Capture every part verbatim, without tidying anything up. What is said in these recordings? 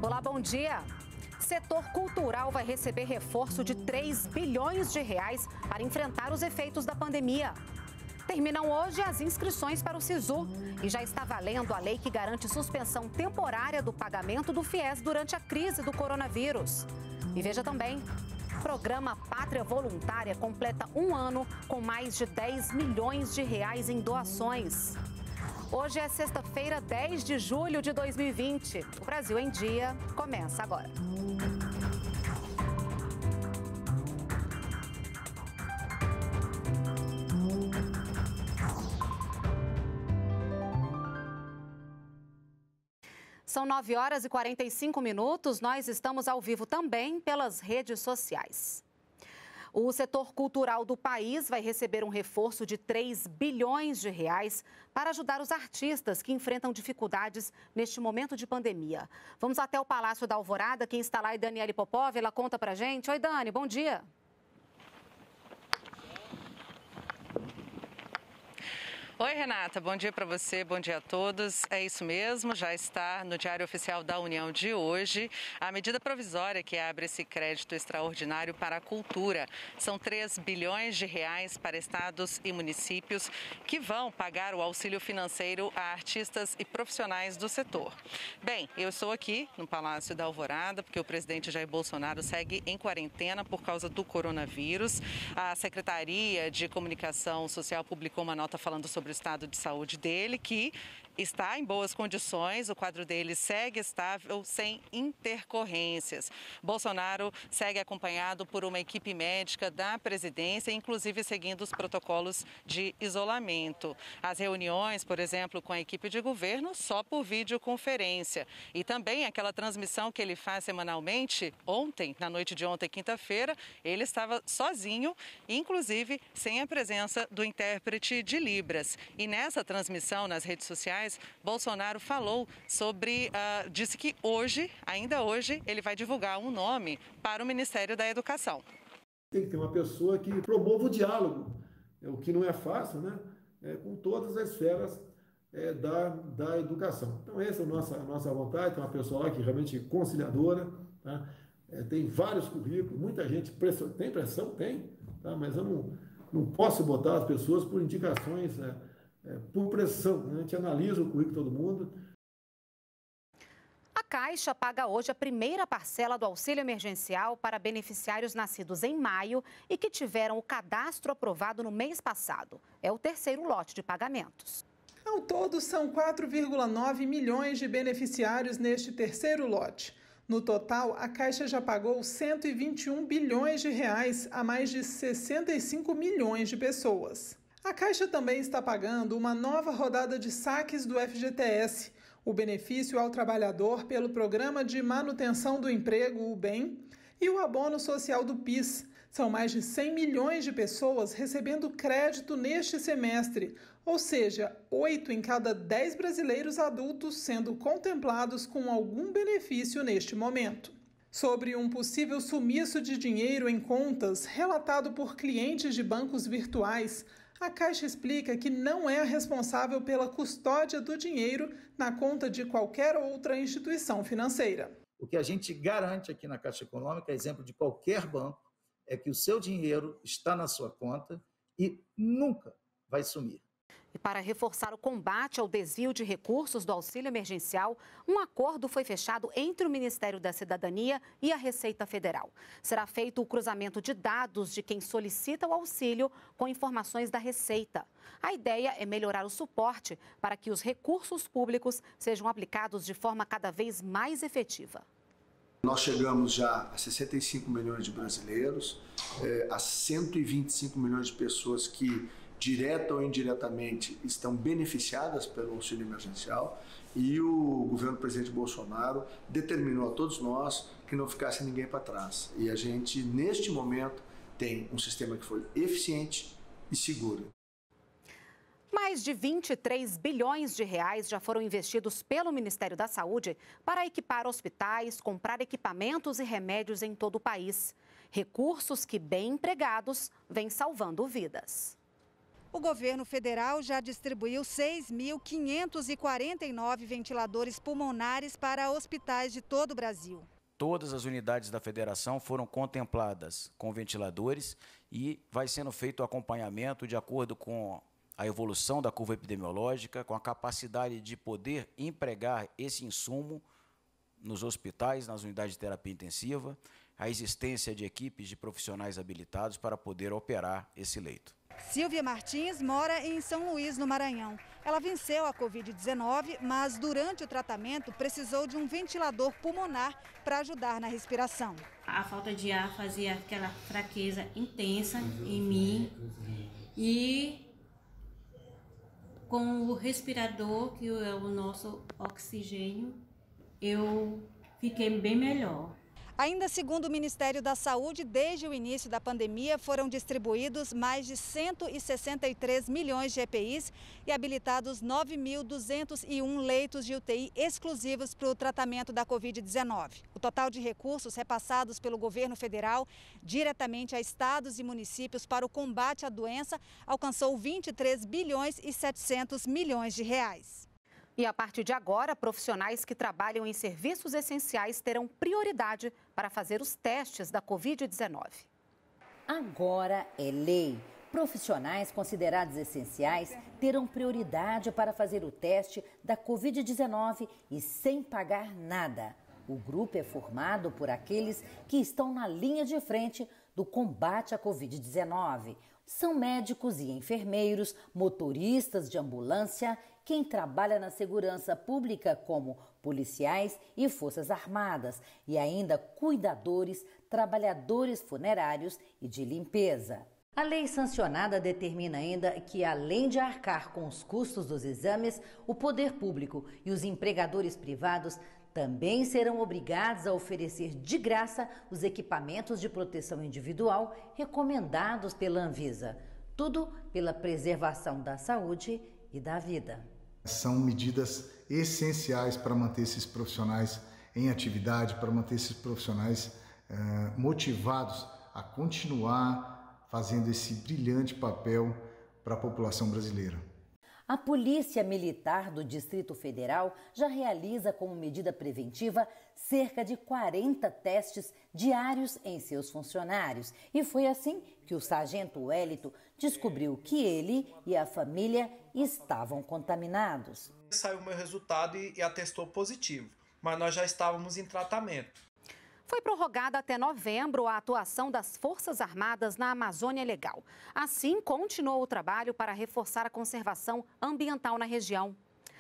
Olá, bom dia. Setor cultural vai receber reforço de três bilhões de reais para enfrentar os efeitos da pandemia. Terminam hoje as inscrições para o SISU e já está valendo a lei que garante suspensão temporária do pagamento do FIES durante a crise do coronavírus. E veja também, o programa Pátria Voluntária completa um ano com mais de dez milhões de reais em doações. Hoje é sexta-feira, dez de julho de dois mil e vinte. O Brasil em Dia começa agora. São nove horas e quarenta e cinco minutos. Nós estamos ao vivo também pelas redes sociais. O setor cultural do país vai receber um reforço de três bilhões de reais para ajudar os artistas que enfrentam dificuldades neste momento de pandemia. Vamos até o Palácio da Alvorada. Quem está lá é Daniele Popov. Ela conta pra gente. Oi, Dani, bom dia. Oi, Renata, bom dia para você, bom dia a todos. É isso mesmo, já está no Diário Oficial da União de hoje a medida provisória que abre esse crédito extraordinário para a cultura. São três bilhões de reais para estados e municípios que vão pagar o auxílio financeiro a artistas e profissionais do setor. Bem, eu estou aqui no Palácio da Alvorada porque o presidente Jair Bolsonaro segue em quarentena por causa do coronavírus. A Secretaria de Comunicação Social publicou uma nota falando sobre o estado de saúde dele, que está em boas condições, o quadro dele segue estável, sem intercorrências. Bolsonaro segue acompanhado por uma equipe médica da presidência, inclusive seguindo os protocolos de isolamento. As reuniões, por exemplo, com a equipe de governo, só por videoconferência. E também aquela transmissão que ele faz semanalmente, ontem, na noite de ontem, quinta-feira, ele estava sozinho, inclusive sem a presença do intérprete de Libras. E nessa transmissão nas redes sociais, Bolsonaro falou sobre, uh, disse que hoje, ainda hoje, ele vai divulgar um nome para o Ministério da Educação. Tem que ter uma pessoa que promova o diálogo, o que não é fácil, né? É, com todas as esferas é, da, da educação. Então essa é a nossa, a nossa vontade, tem uma pessoa lá que realmente é conciliadora, tá? É, tem vários currículos, muita gente pressão, tem pressão? Tem, tá? Mas eu não, não posso botar as pessoas por indicações, né? É, por pressão, né? A gente analisa o currículo de todo mundo. A Caixa paga hoje a primeira parcela do auxílio emergencial para beneficiários nascidos em maio e que tiveram o cadastro aprovado no mês passado. É o terceiro lote de pagamentos. Ao todo, são quatro vírgula nove milhões de beneficiários neste terceiro lote. No total, a Caixa já pagou cento e vinte e um bilhões de reais a mais de sessenta e cinco milhões de pessoas. A Caixa também está pagando uma nova rodada de saques do F G T S, o benefício ao trabalhador pelo Programa de Manutenção do Emprego, o BEM, e o abono social do PIS. São mais de cem milhões de pessoas recebendo crédito neste semestre, ou seja, oito em cada dez brasileiros adultos sendo contemplados com algum benefício neste momento. Sobre um possível sumiço de dinheiro em contas relatado por clientes de bancos virtuais, a Caixa explica que não é a responsável pela custódia do dinheiro na conta de qualquer outra instituição financeira. O que a gente garante aqui na Caixa Econômica, exemplo de qualquer banco, é que o seu dinheiro está na sua conta e nunca vai sumir. E para reforçar o combate ao desvio de recursos do auxílio emergencial, um acordo foi fechado entre o Ministério da Cidadania e a Receita Federal. Será feito o cruzamento de dados de quem solicita o auxílio com informações da Receita. A ideia é melhorar o suporte para que os recursos públicos sejam aplicados de forma cada vez mais efetiva. Nós chegamos já a sessenta e cinco milhões de brasileiros, a cento e vinte e cinco milhões de pessoas que, direta ou indiretamente, estão beneficiadas pelo auxílio emergencial, e o governo do presidente Bolsonaro determinou a todos nós que não ficasse ninguém para trás. E a gente, neste momento, tem um sistema que foi eficiente e seguro. Mais de vinte e três bilhões de reais já foram investidos pelo Ministério da Saúde para equipar hospitais, comprar equipamentos e remédios em todo o país. Recursos que, bem empregados, vêm salvando vidas. O governo federal já distribuiu seis mil quinhentos e quarenta e nove ventiladores pulmonares para hospitais de todo o Brasil. Todas as unidades da federação foram contempladas com ventiladores e vai sendo feito o acompanhamento de acordo com a evolução da curva epidemiológica, com a capacidade de poder empregar esse insumo nos hospitais, nas unidades de terapia intensiva, a existência de equipes de profissionais habilitados para poder operar esse leito. Silvia Martins mora em São Luís, no Maranhão. Ela venceu a covid dezenove, mas durante o tratamento precisou de um ventilador pulmonar para ajudar na respiração. A falta de ar fazia aquela fraqueza intensa em mim e com o respirador, que é o nosso oxigênio, eu fiquei bem melhor. Ainda segundo o Ministério da Saúde, desde o início da pandemia foram distribuídos mais de cento e sessenta e três milhões de E P Is e habilitados nove mil duzentos e um leitos de U T I exclusivos para o tratamento da covid dezenove. O total de recursos repassados pelo governo federal diretamente a estados e municípios para o combate à doença alcançou vinte e três bilhões e setecentos milhões de reais. E a partir de agora, profissionais que trabalham em serviços essenciais terão prioridade para fazer os testes da covid dezenove. Agora é lei. Profissionais considerados essenciais terão prioridade para fazer o teste da covid dezenove e sem pagar nada. O grupo é formado por aqueles que estão na linha de frente do combate à covid dezenove. São médicos e enfermeiros, motoristas de ambulância, quem trabalha na segurança pública como policiais e forças armadas e ainda cuidadores, trabalhadores funerários e de limpeza. A lei sancionada determina ainda que, além de arcar com os custos dos exames, o poder público e os empregadores privados também serão obrigados a oferecer de graça os equipamentos de proteção individual recomendados pela Anvisa. Tudo pela preservação da saúde e da vida. São medidas essenciais para manter esses profissionais em atividade, para manter esses profissionais eh, motivados a continuar fazendo esse brilhante papel para a população brasileira. A Polícia Militar do Distrito Federal já realiza como medida preventiva cerca de quarenta testes diários em seus funcionários. E foi assim que o sargento Wellington descobriu que ele e a família estavam contaminados. Saiu o meu resultado e atestou positivo, mas nós já estávamos em tratamento. Foi prorrogada até novembro a atuação das Forças Armadas na Amazônia Legal. Assim, continuou o trabalho para reforçar a conservação ambiental na região.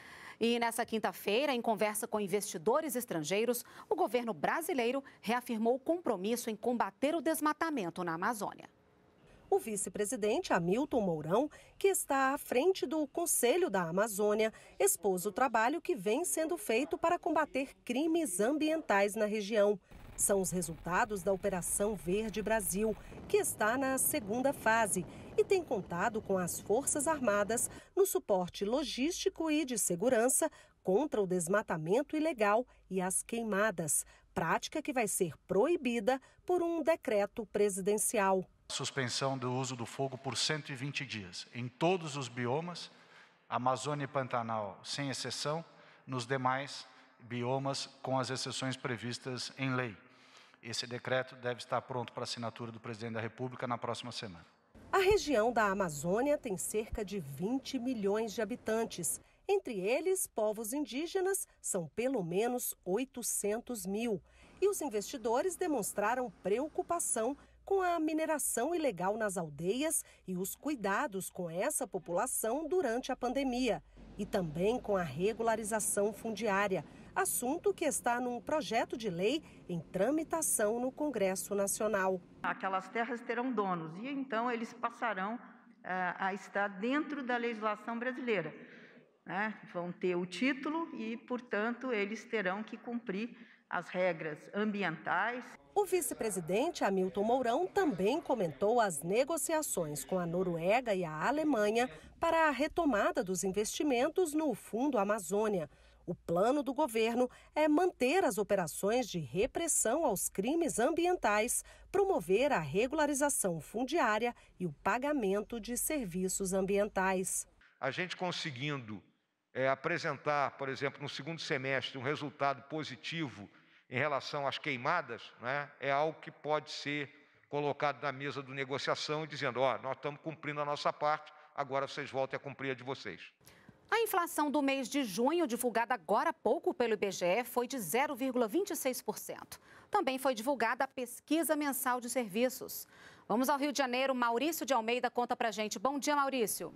E nessa quinta-feira, em conversa com investidores estrangeiros, o governo brasileiro reafirmou o compromisso em combater o desmatamento na Amazônia. O vice-presidente Hamilton Mourão, que está à frente do Conselho da Amazônia, expôs o trabalho que vem sendo feito para combater crimes ambientais na região. São os resultados da Operação Verde Brasil, que está na segunda fase e tem contado com as Forças Armadas no suporte logístico e de segurança contra o desmatamento ilegal e as queimadas, prática que vai ser proibida por um decreto presidencial. Suspensão do uso do fogo por cento e vinte dias, em todos os biomas, Amazônia e Pantanal sem exceção, nos demais biomas com as exceções previstas em lei. Esse decreto deve estar pronto para assinatura do presidente da República na próxima semana. A região da Amazônia tem cerca de vinte milhões de habitantes. Entre eles, povos indígenas são pelo menos oitocentos mil. E os investidores demonstraram preocupação com a mineração ilegal nas aldeias e os cuidados com essa população durante a pandemia. E também com a regularização fundiária, assunto que está num projeto de lei em tramitação no Congresso Nacional. Aquelas terras terão donos e então eles passarão uh, a estar dentro da legislação brasileira. Né? Vão ter o título e, portanto, eles terão que cumprir as regras ambientais. O vice-presidente Hamilton Mourão também comentou as negociações com a Noruega e a Alemanha para a retomada dos investimentos no Fundo Amazônia. O plano do governo é manter as operações de repressão aos crimes ambientais, promover a regularização fundiária e o pagamento de serviços ambientais. A gente conseguindo é, apresentar, por exemplo, no segundo semestre, um resultado positivo em relação às queimadas, né, é algo que pode ser colocado na mesa de negociação e dizendo, ó, nós estamos cumprindo a nossa parte, agora vocês voltem a cumprir a de vocês. A inflação do mês de junho, divulgada agora há pouco pelo I B G E, foi de zero vírgula vinte e seis por cento. Também foi divulgada a pesquisa mensal de serviços. Vamos ao Rio de Janeiro. Maurício de Almeida conta pra gente. Bom dia, Maurício.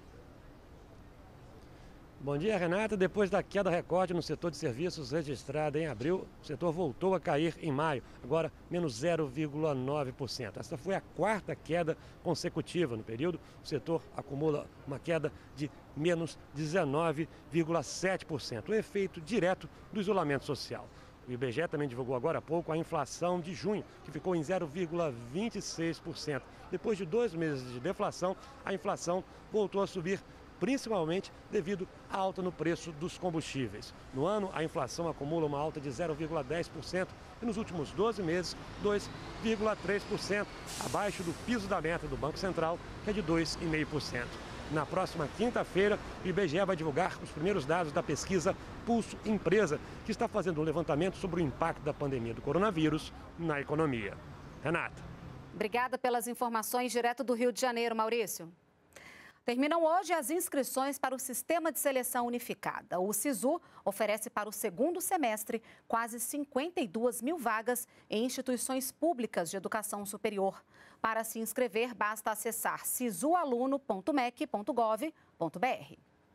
Bom dia, Renata. Depois da queda recorde no setor de serviços registrada em abril, o setor voltou a cair em maio, agora menos zero vírgula nove por cento. Essa foi a quarta queda consecutiva no período. O setor acumula uma queda de menos dezenove vírgula sete por cento, o efeito direto do isolamento social. O I B G E também divulgou agora há pouco a inflação de junho, que ficou em zero vírgula vinte e seis por cento. Depois de dois meses de deflação, a inflação voltou a subir, principalmente devido à alta no preço dos combustíveis. No ano, a inflação acumula uma alta de zero vírgula dez por cento e nos últimos doze meses, dois vírgula três por cento, abaixo do piso da meta do Banco Central, que é de dois vírgula cinco por cento. Na próxima quinta-feira, o I B G E vai divulgar os primeiros dados da pesquisa Pulso Empresa, que está fazendo um levantamento sobre o impacto da pandemia do coronavírus na economia. Renata. Obrigada pelas informações direto do Rio de Janeiro, Maurício. Terminam hoje as inscrições para o Sistema de Seleção Unificada. O SISU oferece para o segundo semestre quase cinquenta e duas mil vagas em instituições públicas de educação superior. Para se inscrever, basta acessar sisualuno ponto mec ponto gov ponto br.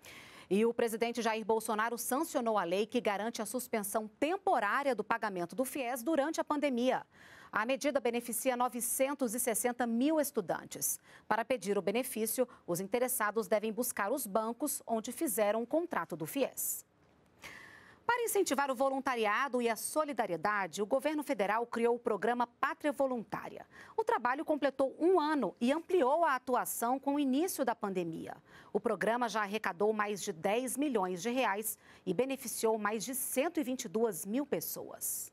E o presidente Jair Bolsonaro sancionou a lei que garante a suspensão temporária do pagamento do FIES durante a pandemia. A medida beneficia novecentos e sessenta mil estudantes. Para pedir o benefício, os interessados devem buscar os bancos onde fizeram o contrato do FIES. Para incentivar o voluntariado e a solidariedade, o governo federal criou o programa Pátria Voluntária. O trabalho completou um ano e ampliou a atuação com o início da pandemia. O programa já arrecadou mais de dez milhões de reais e beneficiou mais de cento e vinte e duas mil pessoas.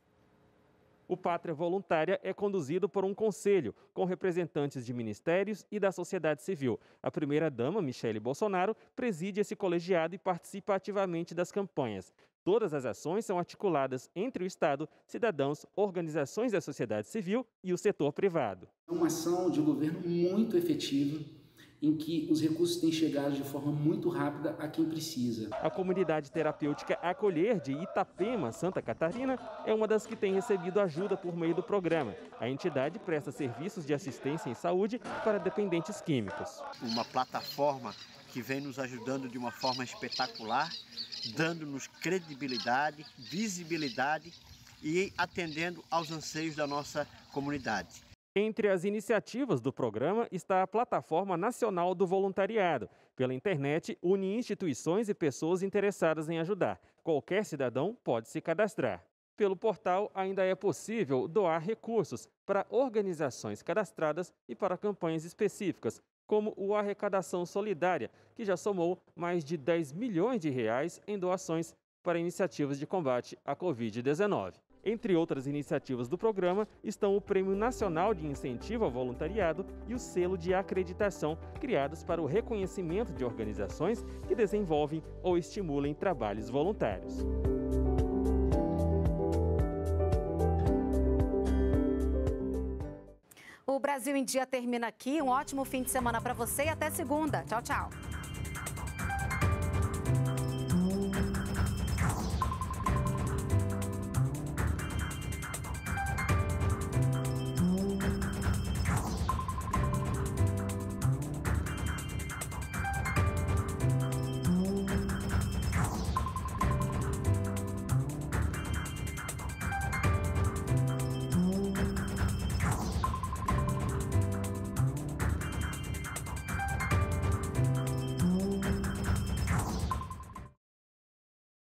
O Pátria Voluntária é conduzido por um conselho, com representantes de ministérios e da sociedade civil. A primeira-dama, Michele Bolsonaro, preside esse colegiado e participa ativamente das campanhas. Todas as ações são articuladas entre o Estado, cidadãos, organizações da sociedade civil e o setor privado. É uma ação de governo muito efetiva, em que os recursos têm chegado de forma muito rápida a quem precisa. A comunidade terapêutica Acolher de Itapema, Santa Catarina, é uma das que tem recebido ajuda por meio do programa. A entidade presta serviços de assistência em saúde para dependentes químicos. Uma plataforma que vem nos ajudando de uma forma espetacular, dando-nos credibilidade, visibilidade e atendendo aos anseios da nossa comunidade. Entre as iniciativas do programa está a Plataforma Nacional do Voluntariado. Pela internet, une instituições e pessoas interessadas em ajudar. Qualquer cidadão pode se cadastrar. Pelo portal, ainda é possível doar recursos para organizações cadastradas e para campanhas específicas, como o Arrecadação Solidária, que já somou mais de dez milhões de reais em doações para iniciativas de combate à covid dezenove. Entre outras iniciativas do programa estão o Prêmio Nacional de Incentivo ao Voluntariado e o Selo de Acreditação, criados para o reconhecimento de organizações que desenvolvem ou estimulem trabalhos voluntários. O Brasil em Dia termina aqui. Um ótimo fim de semana para você e até segunda. Tchau, tchau.